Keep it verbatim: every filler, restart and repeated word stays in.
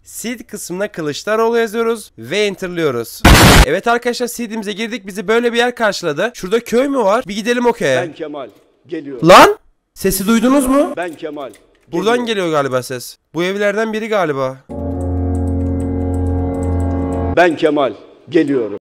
Seed kısmına Kılıçdaroğlu yazıyoruz ve enterlıyoruz. Evet arkadaşlar, seed'imize girdik. Bizi böyle bir yer karşıladı. Şurada köy mü var? Bir gidelim o köye. Ben Kemal. Geliyorum. Lan! Sesi duydunuz mu? Ben Kemal. Buradan Geliyorum. geliyor galiba ses. Bu evlerden biri galiba. Ben Kemal. Geliyorum.